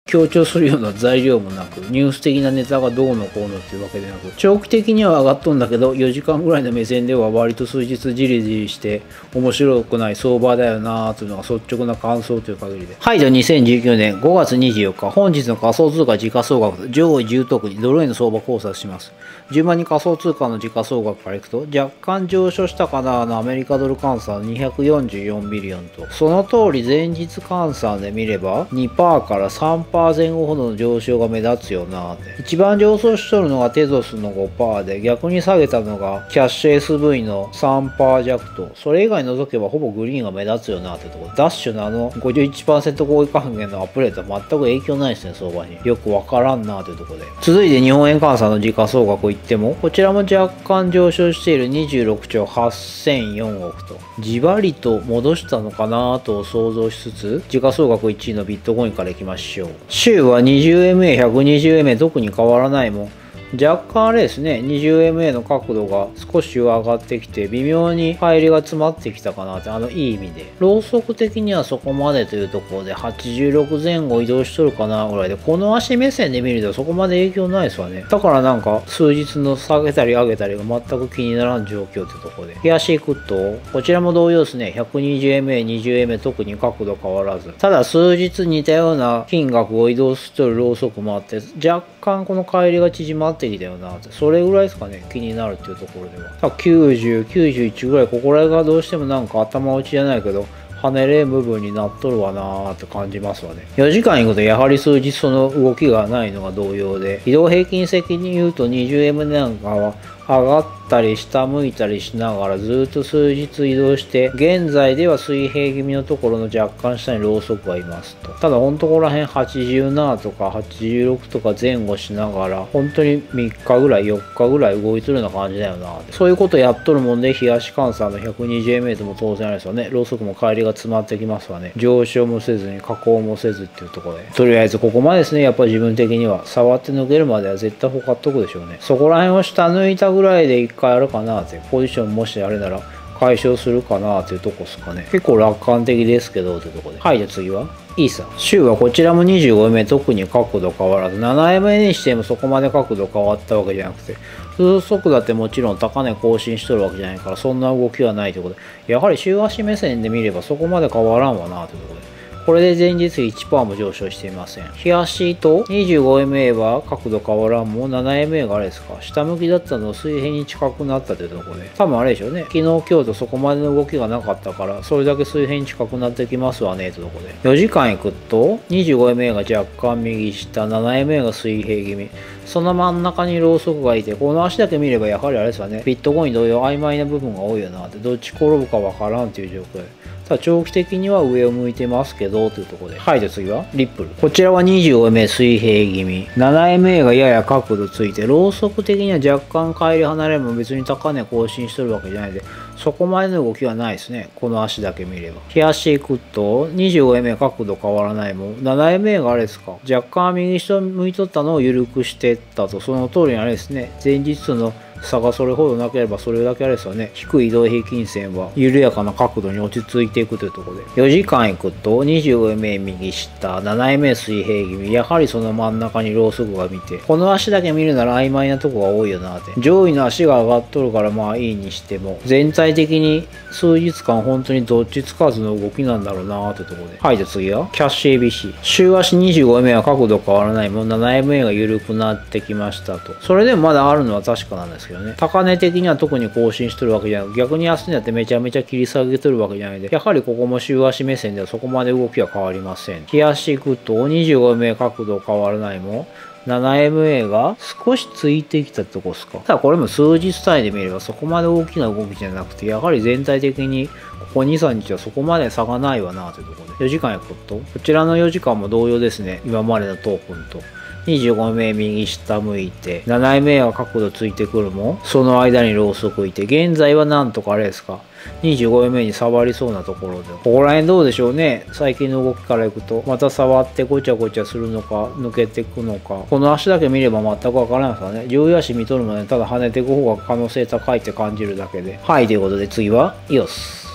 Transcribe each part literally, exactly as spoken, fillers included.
強調するような材料もなく、ニュース的なネタがどうのこうのっていうわけでなく、長期的には上がっとんだけど、よじかんぐらいの目線では割と数日じりじりして面白くない相場だよなーというのが率直な感想という限りで。はい、じゃあにせんじゅうきゅうねんごがつにじゅうよっか、本日の仮想通貨時価総額、上位じゅう特にドル円の相場考察します。順番に仮想通貨の時価総額からいくと、若干上昇したかなのアメリカドル換算にひゃくよんじゅうよんビリオンと、その通り前日換算で見れば にパーセント から さんパーセント 前後ほどの上昇が目立つよなって。一番上昇しとるのがテゾスの ごパーセント で、逆に下げたのがキャッシュ エスブイ の さんパーセント 弱と、それ以外除けばほぼグリーンが目立つよなってところ。ダッシュのあの ごじゅういちパーセント 合意還元のアップデートは全く影響ないですね、相場に。よくわからんなというところで。続いて日本円換算の時価総額を言っても、こちらも若干上昇しているにじゅうろくちょうはっせんよんおくと、じわりと戻したのかなと想像しつつ、時価総額いちいのビットコインからいきましょう。週は にじゅうエムエー、ひゃくにじゅうエムエー 特に変わらないもん。若干あれですね、にじゅうエムエー の角度が少し上がってきて、微妙に入りが詰まってきたかなって、あの、いい意味で。ローソク的にはそこまでというところで、はちじゅうろくぜん後移動しとるかなぐらいで、この足目線で見るとそこまで影響ないですわね。だからなんか、数日の下げたり上げたりが全く気にならん状況ってところで。冷やしいくと、こちらも同様ですね、ひゃくにじゅうエムエー、にじゅうエムエー 特に角度変わらず。ただ数日似たような金額を移動しとるローソクもあって、若干この帰りが縮まってきたよなって。それぐらいですかね、気になるっていうところでは。きゅうじゅう、きゅうじゅういちぐらい、ここらがどうしてもなんか頭打ちじゃないけど、跳ねれん部分になっとるわなーって感じますわね。よじかん行くとやはり数日その動きがないのが同様で、移動平均的に言うと にじゅうエムエー なんかは上がったり下向いたりしながらずっと数日移動して、現在では水平気味のところの若干下にローソクがいますと。ただほんとここら辺はちじゅうななとかはちじゅうろくとか前後しながら、本当にみっかぐらいよっかぐらい動いてるような感じだよな。そういうことやっとるもんで、冷やし換算の ひゃくにじゅうエムエー とも当然あれですよね。ローソクも帰りが詰まってきますわね。上昇もせずに下降もせずっていうところで。とりあえずここまでですね、やっぱり自分的には触って抜けるまでは絶対ほかっとくでしょうね。そこら辺を下抜いたぐらいでいっかいあるかなって、ポジションもしあれなら解消するかなっていうとこですかね。結構楽観的ですけどっていうところで。はい、じゃあ次はイーサ。週はこちらも にじゅうごエムエー 特に角度変わらず、ななエムエー にしてもそこまで角度変わったわけじゃなくて、風速だってもちろん高値更新しとるわけじゃないから、そんな動きはないということで、やはり週足目線で見ればそこまで変わらんわなというところで。これで前日 いちパーセント も上昇していません。冷やしと にじゅうごエムエー は角度変わらんも ななエムエー があれですか、下向きだったのを水平に近くなったというところで、多分あれでしょうね。昨日今日とそこまでの動きがなかったから、それだけ水平に近くなってきますわねというところで。よじかん行くと にじゅうごエムエー が若干右下、ななエムエー が水平気味。その真ん中にローソクがいて、この足だけ見ればやはりあれですわね。ビットコイン同様曖昧な部分が多いよなって、どっち転ぶかわからんという状況で。ただ長期的には上を向いてますけどというところで。はい、じゃあ次はリップル。こちらは にじゅうごエムエー 水平気味。ななエムエー がやや角度ついて、ローソク的には若干乖離離れも別に高値更新してるわけじゃないで、そこまでの動きはないですね。この足だけ見れば。冷やしていくと にじゅうごエムエー 角度変わらないもん。ななエムエー があれですか。若干右下向いとったのを緩くしてったと、その通りにあれですね。前日との差がそれほどなければそれだけあれですよね。低い移動平均線は緩やかな角度に落ち着いていくというところで。よじかん行くと にじゅうごエムエー 右下、ななエムエー 水平気味。やはりその真ん中にローソクが見て、この足だけ見るなら曖昧なとこが多いよなって。上位の足が上がっとるからまあいいにしても、全体的に数日間本当にどっちつかずの動きなんだろうなってところで。はい、じゃあ次はキャッシュ エービーシー。週足 にじゅうごエムエー は角度変わらないもん。ななエムエー が緩くなってきましたと。それでもまだあるのは確かなんですけどね。高値的には特に更新しとるわけじゃなく、逆に安値だってめちゃめちゃ切り下げとるわけじゃないで、やはりここも週足目線ではそこまで動きは変わりません。冷やしていくと にじゅうごエムエー 角度変わらないもん。ななエムエー が少しついてきたとこですか。ただこれも数日単位で見ればそこまで大きな動きじゃなくて、やはり全体的にここに、さんにちはそこまで差がないわなというところで。よじかんやくと、こちらのよじかんも同様ですね。今までのトークンと。にじゅうごエムエー 右下向いて、ななエムエー は角度ついてくるもん、その間にローソクいて、現在はなんとかあれですか、にじゅうごエムエー に触りそうなところで、ここら辺どうでしょうね。最近の動きからいくと、また触ってごちゃごちゃするのか、抜けていくのか、この足だけ見れば全くわからないですからね。上位足見とるもんね、ただ跳ねていく方が可能性高いって感じるだけで。はい、ということで次は、イオス。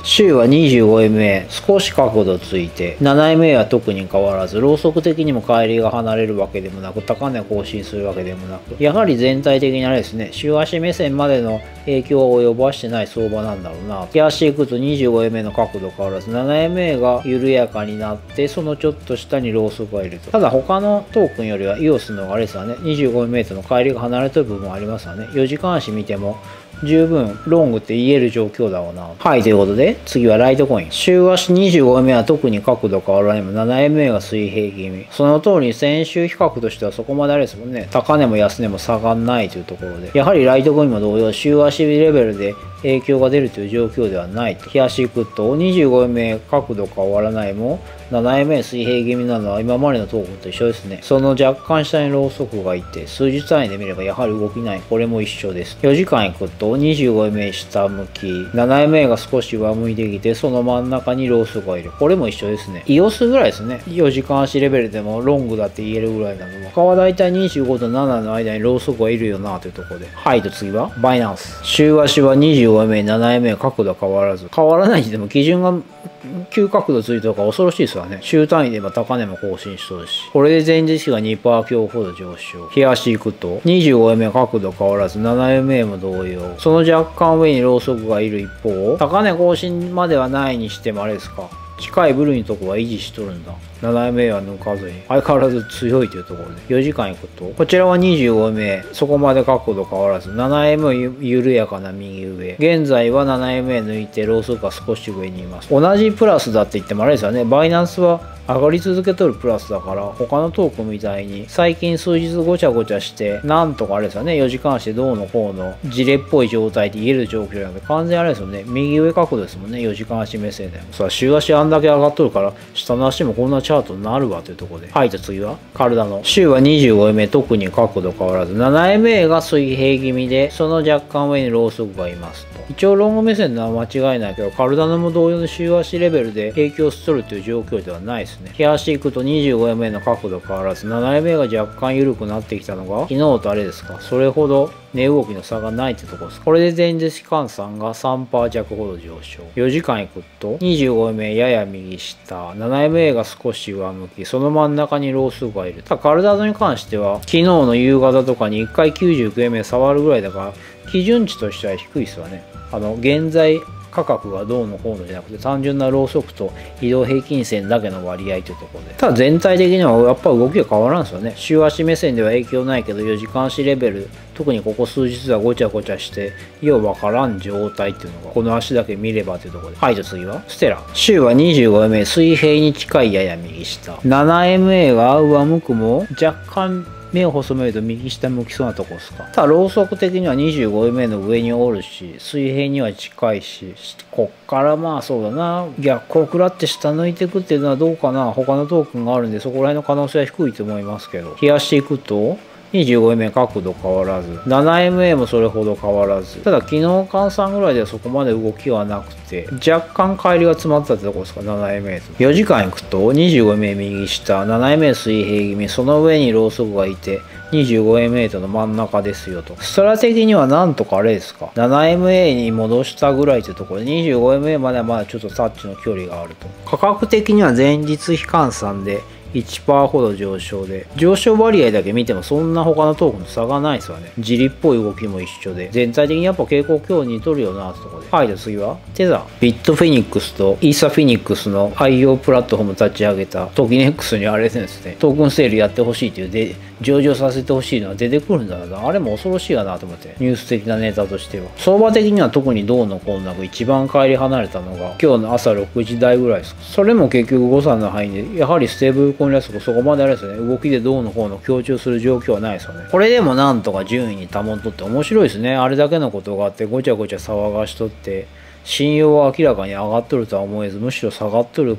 週は にじゅうごエムエー、少し角度ついて、ななエムエー は特に変わらず、ローソク的にも乖離が離れるわけでもなく、高値を更新するわけでもなく、やはり全体的にあれですね、週足目線までの影響を及ぼしてない相場なんだろうな。日足行くと にじゅうごエムエー の角度変わらず、ななエムエー が緩やかになって、そのちょっと下にローソクがいると。ただ他のトークンよりは イオス の方があれですわね、にじゅうごエムエー との乖離が離れてる部分はありますわね。よじかん足見ても、十分ロングって言える状況だろうな。はい、ということで、次はライトコイン。週足 にじゅうごエムエー は特に角度変わらないも ななエムエー が水平気味。その通り先週比較としてはそこまであれですもんね。高値も安値も差がないというところで。やはりライトコインも同様、週足レベルで影響が出るという状況ではないと。日足行くと にじゅうごエムエー 角度変わらないもななエムエー 水平気味なのは今までのトークンと一緒ですね。その若干下にローソクがいて、数日単位で見ればやはり動きない。これも一緒です。よじかん行くと にじゅうごエムエー 下向き、ななエムエー が少し上向いてきて、その真ん中にローソクがいる。これも一緒ですね。イオス ぐらいですね。よじかん足レベルでもロングだって言えるぐらいなのは。他はだいたいにじゅうごとななの間にローソクがいるよなというところで。はい、と次はバイナンス。週足は にじゅうごエムエー、ななエムエー 角度変わらず。変わらないにしても基準が急角度ついてるから恐ろしいですわね。週単位で今高値も更新しとるし。これで前日比が にパーセント 強ほど上昇。日足行くと にじゅうごエムエー 角度変わらず ななエムエー も同様。その若干上にローソクがいる一方、高値更新まではないにしてもあれですか。近いブルーのとこは維持しとるんだ。ななエムエー は抜かずに相変わらず強いというところでよじかん行くとこちらは にじゅうごエムエー そこまで角度変わらず ななエムエー 緩やかな右上現在は ななエムエー 抜いてローソクが少し上にいます。同じプラスだって言ってもあれですよね。バイナンスは上がり続けとるプラスだから他のトークンみたいに最近数日ごちゃごちゃしてなんとかあれですよね。よじかん足でどうのこうのジレっぽい状態で言える状況なので完全あれですよね。右上角度ですもんね。よじかん足目線でもさあ週足あんだけ上がっとるから下の足もこんなチャートになるわというところで。はい、じゃあ次はカルダノ。週は にじゅうごエムエー 特に角度変わらず ななエムエー が水平気味でその若干上にローソクがいますと。一応ロング目線なのは間違いないけどカルダノも同様の週足レベルで影響しとるという状況ではないですね。日足行くと にじゅうごエムエー の角度変わらず ななエムエー が若干緩くなってきたのが昨日とあれですか。それほど値動きの差がないってところです。これで前日比換算が さんパーセント 弱ほど上昇。よじかん行くと にじゅうごエムエー やや右下 ななエムエー が少し上向きその真ん中にローソクがいる。ただカルダノに関しては昨日の夕方とかにいっかい きゅうじゅうきゅうエムエー 触るぐらいだから基準値としては低いですわね。あの現在価格がどうのこうのじゃなくて単純なローソクと移動平均線だけの割合というところで。ただ全体的にはやっぱ動きが変わらんですよね。週足目線では影響ないけどよじかん足レベル特にここ数日はごちゃごちゃしてようわからん状態っていうのがこの足だけ見ればというところで。はい、じゃあ次はステラ。週は にじゅうごエムエー 水平に近いやや右下 ななエムエー が上向くも若干目を細めると右下向きそうなとこですか。ただローソク的には にじゅうごエムエー の上におるし水平には近いしこっからまあそうだな逆光食らって下抜いていくっていうのはどうかな。他のトークンがあるんでそこら辺の可能性は低いと思いますけど日足行くとにじゅうごエムエー 角度変わらず ななエムエー もそれほど変わらずただ昨日換算ぐらいではそこまで動きはなくて若干乖離が詰まってたってとこですか。 ななエムエー とよじかん行くと にじゅうごエムエー 右下 ななエムエー 水平気味その上にローソクがいて にじゅうごエムエー との真ん中ですよと。ストラ的にはなんとかあれですか ななエムエー に戻したぐらいというところで にじゅうごエムエー まではまだちょっとタッチの距離があると。価格的には前日比換算でいちパーセント ほど上昇で上昇割合だけ見てもそんな他のトークンと差がないですよね。ジリっぽい動きも一緒で全体的にやっぱ傾向今日似とるよなってところで。はい、じゃあ次はテザー。ビットフェニックスとイーサフェニックスの愛用プラットフォーム立ち上げたトキネックスにあれですねトークンセールやってほしいというで上場させてほしいのは出てくるんだな。あれも恐ろしいかなと思ってニュース的なネタとしては相場的には特にどうのこうなく一番帰り離れたのが今日の朝ろくじ台ぐらいです。それも結局誤差の範囲でやはりステーブルコインラストそこまであれですね動きでどうのこうの強調する状況はないですよね。これでもなんとか順位に保っとって面白いですね。あれだけのことがあってごちゃごちゃ騒がしとって信用は明らかに上がっとるとは思えずむしろ下がっとる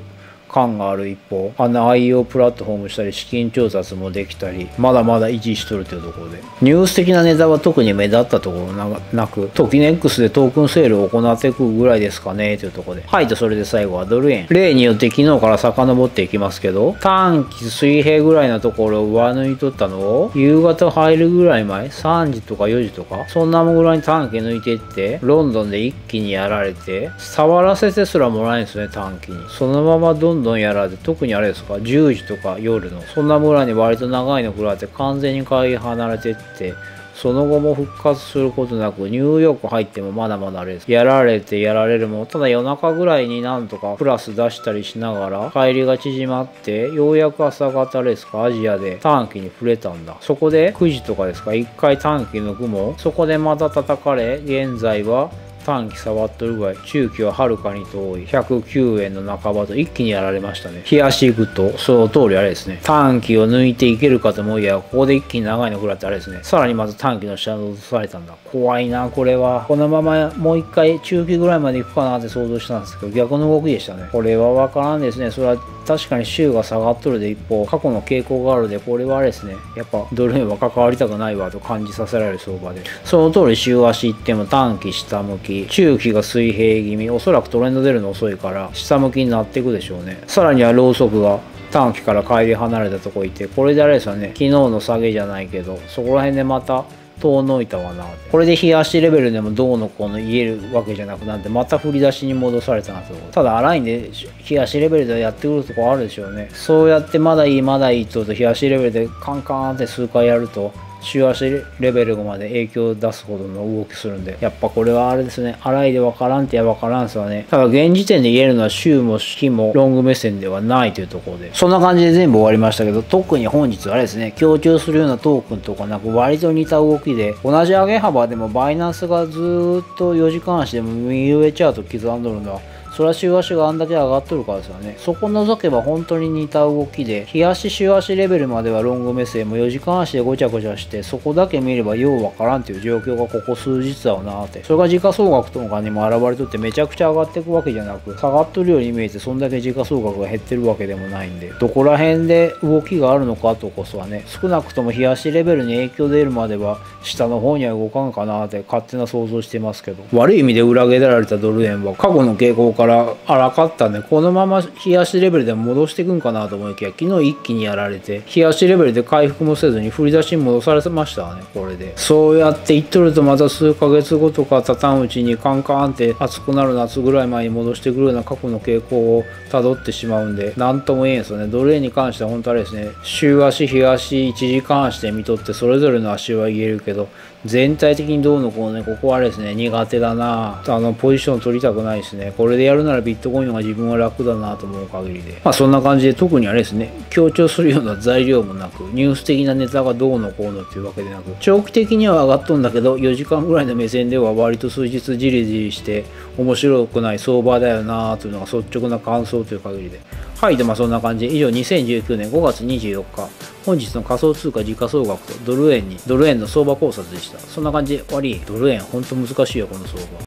感がある一方、あの アイイーオー プラットフォームしたり資金調達もできたり、まだまだ維持しとるというところで、ニュース的なネタは特に目立ったところなく、トキネックスでトークンセールを行っていくぐらいですかねというところで、はい。とそれで最後はドル円、例によって昨日から遡っていきますけど、短期水平ぐらいのところを上抜いとったのを夕方入るぐらい前、さんじとかよじとかそんなもぐらいに短期抜いていって、ロンドンで一気にやられて、触らせてすらもらえんですね、短期に。そのままどんどんやられて、特にあれですか、じゅうじとか夜のそんなぐらいに割と長いの食らって完全に買い離れてって、その後も復活することなく、ニューヨーク入ってもまだまだあれです。やられてやられるも、ただ夜中ぐらいになんとかプラス出したりしながら、帰りが縮まって、ようやく朝方ですか、アジアで短期に触れたんだ。そこでくじとかですか、一回短期抜くも、そこでまた叩かれ、現在は、短期触っとるぐらい、中期ははるかに遠いひゃくきゅうえんの半ばと一気にやられましたね。冷やし行くと、その通りあれですね。短期を抜いていけるかと思いや、ここで一気に長いの食らってあれですね。さらにまず短期の下に落とされたんだ。怖いな、これは。このままもう一回中期ぐらいまで行くかなって想像したんですけど、逆の動きでしたね。これはわからんですね。それは確かに週が下がっとるで一方、過去の傾向があるで、これはあれですね。やっぱドル円は関わりたくないわと感じさせられる相場で。その通り週足行っても短期下向き、中期が水平気味、おそらくトレンド出るの遅いから下向きになっていくでしょうね。さらにはローソクが短期から帰り離れたとこいて、これであれですよね、昨日の下げじゃないけど、そこら辺でまた遠のいたわな。これで冷やしレベルでもどうのこうの言えるわけじゃなくなって、また振り出しに戻されたなと。ただ荒いんで冷やしレベルでやってくるとこあるでしょうね。そうやってまだいいまだいいと冷やしレベルでカンカンって数回やると、週足レベルまで影響を出すほどの動きするんで、やっぱこれはあれですね、荒いでわからんってやわからんすわね。ただ現時点で言えるのは週も日もロング目線ではないというところで、そんな感じで全部終わりましたけど、特に本日はあれですね、強調するようなトークンとかなく割と似た動きで、同じ上げ幅でもバイナンスがずーっとよじかん足でも右上チャート刻んどるのは、それは週足があんだけ上がっとるからですよね。そこ除けば本当に似た動きで、日足週足レベルまではロング目線もよじかん足でごちゃごちゃして、そこだけ見ればようわからんっていう状況がここ数日だよなって。それが時価総額とかにも現れとってめちゃくちゃ上がっていくわけじゃなく、下がっとるように見えてそんだけ時価総額が減ってるわけでもないんで、どこら辺で動きがあるのかとこそはね、少なくとも日足レベルに影響出るまでは下の方には動かんかなって勝手な想像してますけど、悪い意味で裏切られたドル円は過去の傾向から荒かったんで、このまま冷やしレベルでも戻していくんかなと思いきや、昨日一気にやられて、冷やしレベルで回復もせずに振り出しに戻されましたわね、これで。そうやって言っとるとまた数ヶ月後とか経たんうちにカンカンって暑くなる夏ぐらい前に戻してくるような過去の傾向を辿ってしまうんで、なんとも言えんすよね。ドル円に関しては本当あれですね、週足、日足、いちじかん足で見とってそれぞれの足は言えるけど、全体的にどうのこうのね、ここはあれですね、苦手だなあの、ポジション取りたくないですね。これでやるならビットコインの方が自分は楽だなと思う限りで。まあそんな感じで特にあれですね、強調するような材料もなく、ニュース的なネタがどうのこうのっていうわけでなく、長期的には上がっとんだけど、よじかんぐらいの目線では割と数日じりじりして面白くない相場だよなというのが率直な感想という限りで。はい、でまあそんな感じで、以上にせんじゅうきゅうねんごがつにじゅうよっか、本日の仮想通貨時価総額とドル円に、ドル円の相場考察でした。そんな感じで終わり。ドル円ほんと難しいよ、この相場。